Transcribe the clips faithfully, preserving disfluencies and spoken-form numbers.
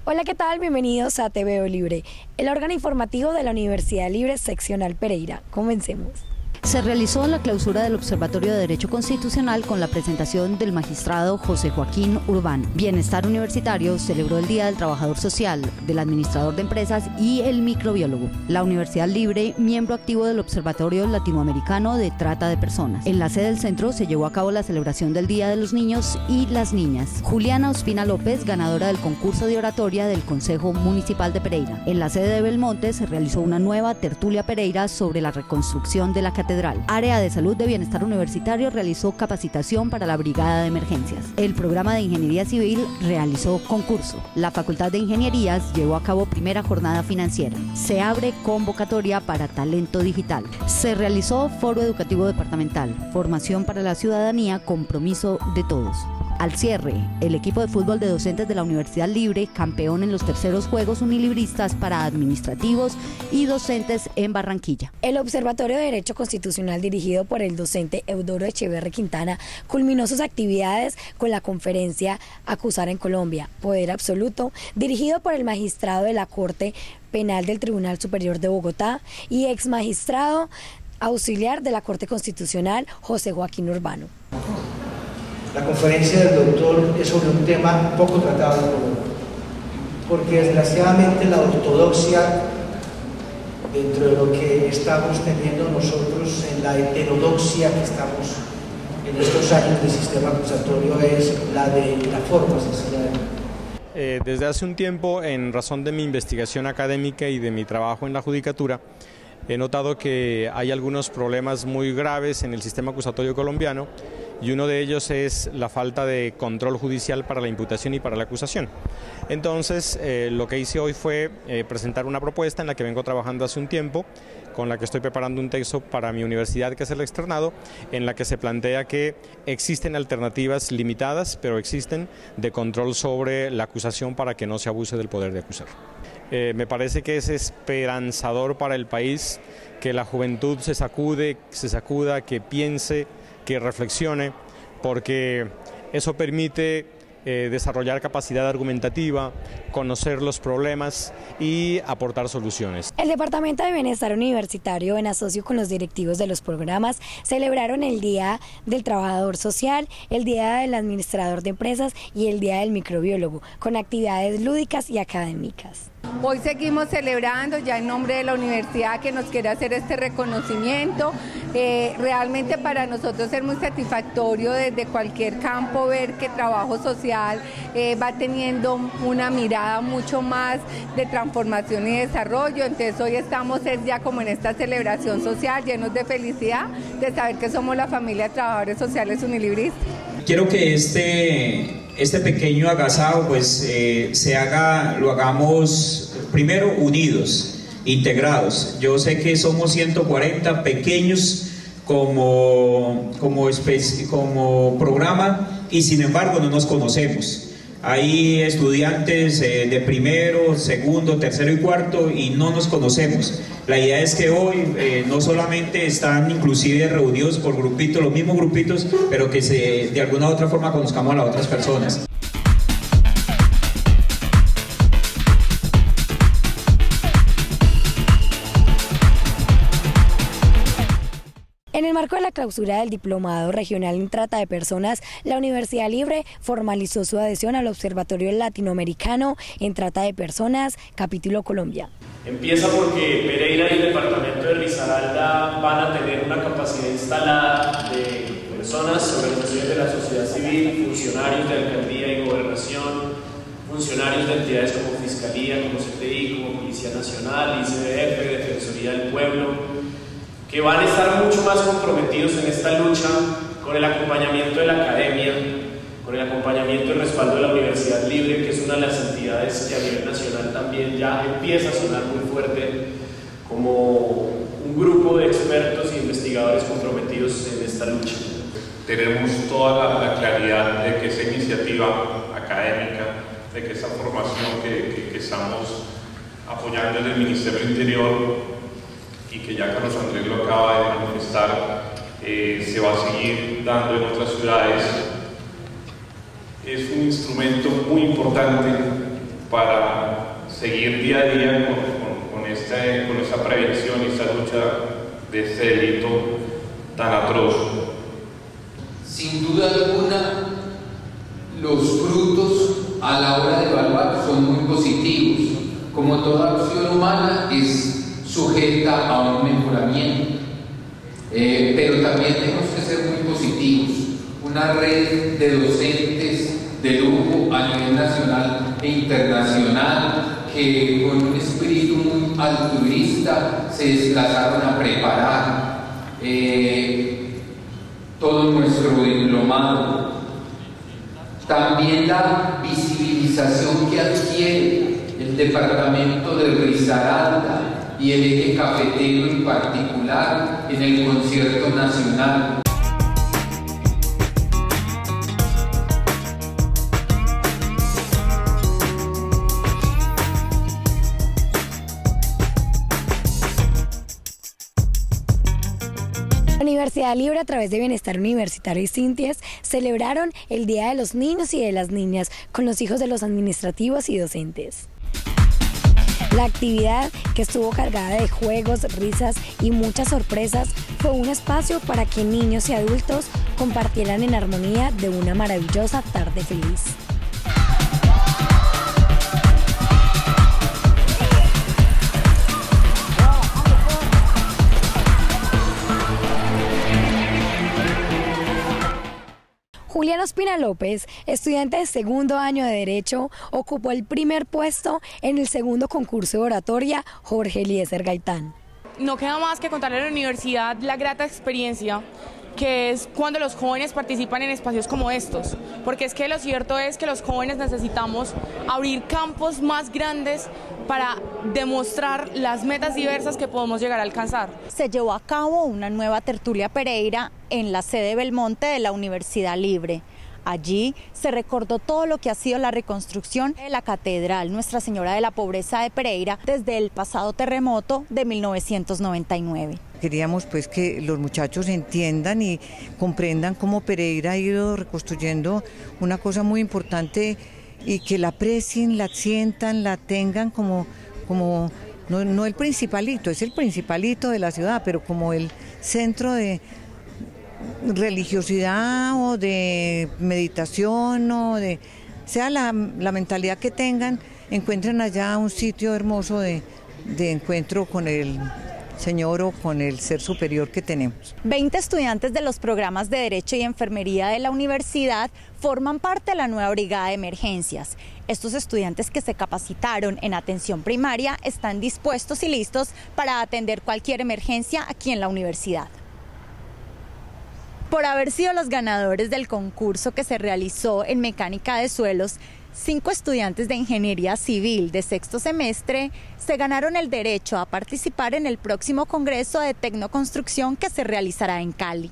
Hola, ¿qué tal? Bienvenidos a Te Veo Libre, el órgano informativo de la Universidad Libre Seccional Pereira. Comencemos. Se realizó la clausura del Observatorio de Derecho Constitucional con la presentación del magistrado José Joaquín Urbano. Bienestar Universitario celebró el Día del Trabajador Social, del Administrador de Empresas y el Microbiólogo. La Universidad Libre, miembro activo del Observatorio Latinoamericano de Trata de Personas. En la sede del centro se llevó a cabo la celebración del Día de los Niños y las Niñas. Juliana Ospina López, ganadora del concurso de oratoria del Consejo Municipal de Pereira. En la sede de Belmonte se realizó una nueva tertulia Pereira sobre la reconstrucción de la catedral. Área de Salud de Bienestar Universitario realizó capacitación para la Brigada de Emergencias. El programa de Ingeniería Civil realizó concurso. La Facultad de Ingenierías llevó a cabo primera jornada financiera. Se abre convocatoria para talento digital. Se realizó foro educativo departamental, formación para la ciudadanía, compromiso de todos. Al cierre, el equipo de fútbol de docentes de la Universidad Libre, campeón en los terceros Juegos Unilibristas para administrativos y docentes en Barranquilla. El Observatorio de Derecho Constitucional, dirigido por el docente Eudoro Echeverri Quintana, culminó sus actividades con la conferencia Acusar en Colombia, Poder Absoluto, dirigido por el magistrado de la Corte Penal del Tribunal Superior de Bogotá y ex magistrado auxiliar de la Corte Constitucional, José Joaquín Urbano. La conferencia del doctor es sobre un tema poco tratado en Colombia, porque desgraciadamente la ortodoxia, dentro de lo que estamos teniendo nosotros en la heterodoxia que estamos en estos años del sistema acusatorio, es la de la forma sencillamente. Eh, desde hace un tiempo, en razón de mi investigación académica y de mi trabajo en la judicatura, he notado que hay algunos problemas muy graves en el sistema acusatorio colombiano, y uno de ellos es la falta de control judicial para la imputación y para la acusación. Entonces, eh, lo que hice hoy fue eh, presentar una propuesta en la que vengo trabajando hace un tiempo, con la que estoy preparando un texto para mi universidad, que es el externado, en la que se plantea que existen alternativas limitadas, pero existen, de control sobre la acusación para que no se abuse del poder de acusar. Eh, me parece que es esperanzador para el país que la juventud se sacude, se sacuda, que piense, que reflexione, porque eso permite eh, desarrollar capacidad argumentativa, conocer los problemas y aportar soluciones. El Departamento de Bienestar Universitario, en asocio con los directivos de los programas, celebraron el Día del Trabajador Social, el Día del Administrador de Empresas y el Día del Microbiólogo, con actividades lúdicas y académicas. Hoy seguimos celebrando ya en nombre de la universidad que nos quiere hacer este reconocimiento. Eh, realmente para nosotros es muy satisfactorio desde cualquier campo ver que trabajo social eh, va teniendo una mirada mucho más de transformación y desarrollo. Entonces hoy estamos es ya como en esta celebración social, llenos de felicidad de saber que somos la familia de trabajadores sociales unilibristas. Quiero que este, este pequeño agasajo pues eh, se haga, lo hagamos primero unidos, integrados. Yo sé que somos ciento cuarenta pequeños como, como, especie, como programa y sin embargo no nos conocemos. Hay estudiantes eh, de primero, segundo, tercero y cuarto y no nos conocemos. La idea es que hoy eh, no solamente están inclusive reunidos por grupitos, los mismos grupitos, pero que se, de alguna u otra forma conozcamos a las otras personas. En el marco de la clausura del Diplomado Regional en Trata de Personas, la Universidad Libre formalizó su adhesión al Observatorio Latinoamericano en Trata de Personas, capítulo Colombia. Empieza porque Pereira y el departamento de Risaralda van a tener una capacidad instalada de personas, organizaciones de la sociedad civil, funcionarios de alcaldía y gobernación, funcionarios de entidades como Fiscalía, como C T I, como Policía Nacional, I C B F, Defensoría del Pueblo, que van a estar mucho más comprometidos en esta lucha con el acompañamiento de la academia, con el acompañamiento y respaldo de la Universidad Libre, que es una de las entidades que a nivel nacional también ya empieza a sonar muy fuerte como un grupo de expertos e investigadores comprometidos en esta lucha. Tenemos toda la, la claridad de que esa iniciativa académica, de que esa formación que, que, que estamos apoyando en el Ministerio del Interior y que ya Carlos Andrés lo acaba de manifestar, eh, se va a seguir dando en otras ciudades. Es un instrumento muy importante para seguir día a día con, con, con, este, con esta prevención y esta lucha de este delito tan atroz. Sin duda alguna, los frutos a la hora de evaluar son muy positivos. Como toda acción humana es sujeta a un mejoramiento, eh, pero también tenemos que ser muy positivos. Una red de docentes de lujo a nivel nacional e internacional que con un espíritu muy altruista se desplazaron a preparar eh, todo nuestro diplomado. También la visibilización que adquiere el departamento de Risaralda y el eje cafetero en particular en el concierto nacional. La Universidad Libre, a través de Bienestar Universitario y Sinties, celebraron el Día de los Niños y de las Niñas con los hijos de los administrativos y docentes. La actividad, que estuvo cargada de juegos, risas y muchas sorpresas, fue un espacio para que niños y adultos compartieran en armonía de una maravillosa tarde feliz. Julián Ospina López, estudiante de segundo año de Derecho, ocupó el primer puesto en el segundo concurso de oratoria Jorge Eliezer Gaitán. No queda más que contarle a la universidad la grata experiencia que es cuando los jóvenes participan en espacios como estos, porque es que lo cierto es que los jóvenes necesitamos abrir campos más grandes para demostrar las metas diversas que podemos llegar a alcanzar. Se llevó a cabo una nueva tertulia Pereira en la sede Belmonte de la Universidad Libre. Allí se recordó todo lo que ha sido la reconstrucción de la Catedral Nuestra Señora de la Pobreza de Pereira desde el pasado terremoto de mil novecientos noventa y nueve. Queríamos pues que los muchachos entiendan y comprendan cómo Pereira ha ido reconstruyendo una cosa muy importante y que la aprecien, la sientan, la tengan como, como no, no el principalito, es el principalito de la ciudad, pero como el centro de religiosidad o de meditación o de, sea la, la mentalidad que tengan, encuentren allá un sitio hermoso de, de encuentro con el Señor o con el ser superior que tenemos. veinte estudiantes de los programas de Derecho y Enfermería de la universidad forman parte de la nueva brigada de emergencias. Estos estudiantes que se capacitaron en atención primaria están dispuestos y listos para atender cualquier emergencia aquí en la universidad. Por haber sido los ganadores del concurso que se realizó en mecánica de suelos, cinco estudiantes de Ingeniería Civil de sexto semestre se ganaron el derecho a participar en el próximo Congreso de Tecnoconstrucción que se realizará en Cali.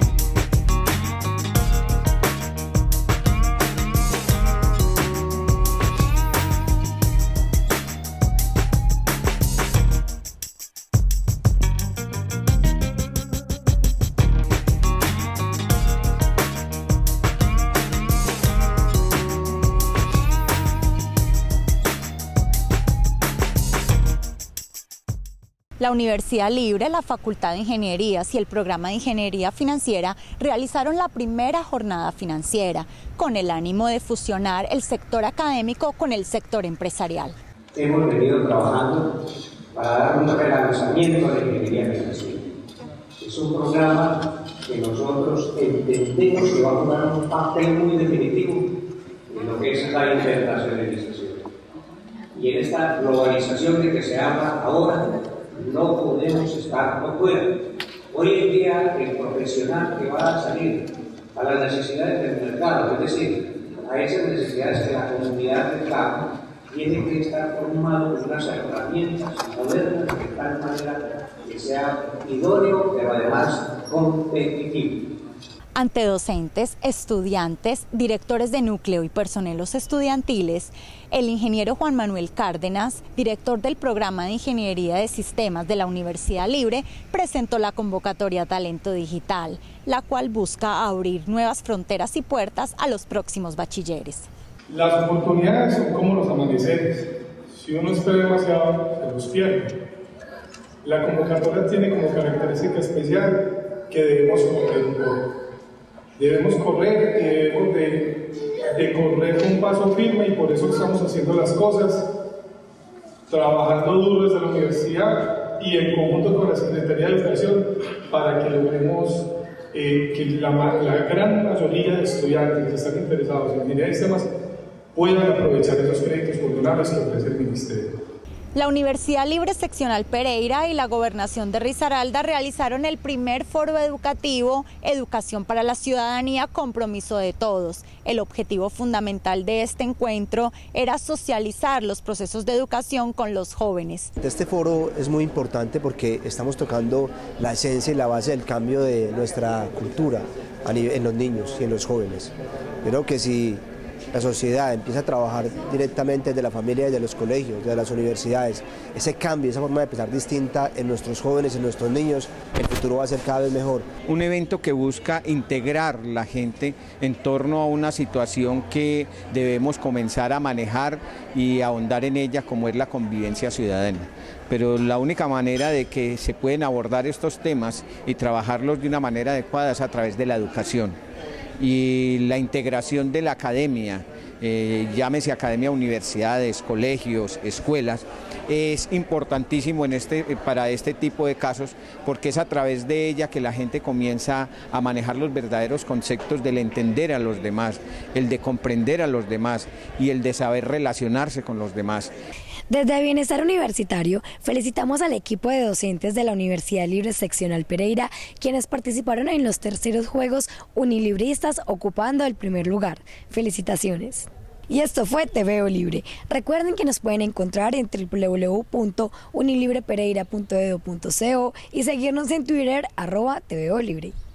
La Universidad Libre, la Facultad de Ingenierías y el Programa de Ingeniería Financiera realizaron la primera jornada financiera con el ánimo de fusionar el sector académico con el sector empresarial. Hemos venido trabajando para dar un relanzamiento de la ingeniería financiera. Es un programa que nosotros entendemos que va a jugar un papel muy definitivo en lo que es la internacionalización. Y en esta globalización de que se habla ahora, no podemos estar por fuera. Hoy en día el profesional que va a salir a las necesidades del mercado, es decir, a esas necesidades de la comunidad del campo, tiene que estar formado con unas herramientas modernas de tal manera que sea idóneo, pero además competitivo. Ante docentes, estudiantes, directores de núcleo y personeros estudiantiles, el ingeniero Juan Manuel Cárdenas, director del programa de Ingeniería de Sistemas de la Universidad Libre, presentó la convocatoria Talento Digital, la cual busca abrir nuevas fronteras y puertas a los próximos bachilleres. Las oportunidades son como los amaneceres. Si uno espera demasiado, se los pierde. La convocatoria tiene como característica especial que debemos correr un poco. Debemos correr y debemos de, de correr con paso firme, y por eso estamos haciendo las cosas, trabajando duro desde la universidad y en conjunto con la Secretaría de Educación para que logremos eh, que la, la gran mayoría de estudiantes que están interesados en ingeniería de sistemas puedan aprovechar esos créditos culturales que ofrece el Ministerio. La Universidad Libre Seccional Pereira y la Gobernación de Risaralda realizaron el primer foro educativo Educación para la Ciudadanía, Compromiso de Todos. El objetivo fundamental de este encuentro era socializar los procesos de educación con los jóvenes. Este foro es muy importante porque estamos tocando la esencia y la base del cambio de nuestra cultura en los niños y en los jóvenes. Creo que si la sociedad empieza a trabajar directamente desde la familia, desde los colegios, desde las universidades, ese cambio, esa forma de pensar distinta en nuestros jóvenes, en nuestros niños, el futuro va a ser cada vez mejor. Un evento que busca integrar la gente en torno a una situación que debemos comenzar a manejar y ahondar en ella, como es la convivencia ciudadana. Pero la única manera de que se pueden abordar estos temas y trabajarlos de una manera adecuada es a través de la educación. Y la integración de la academia, eh, llámese academia, universidades, colegios, escuelas, es importantísimo en este, para este tipo de casos, porque es a través de ella que la gente comienza a manejar los verdaderos conceptos del entender a los demás, el de comprender a los demás y el de saber relacionarse con los demás. Desde Bienestar Universitario, felicitamos al equipo de docentes de la Universidad Libre Seccional Pereira, quienes participaron en los terceros Juegos Unilibristas, ocupando el primer lugar. Felicitaciones. Y esto fue Te Veo Libre. Recuerden que nos pueden encontrar en doble u doble u doble u punto unilibrepereira punto edu punto co y seguirnos en Twitter, arroba Te Veo Libre.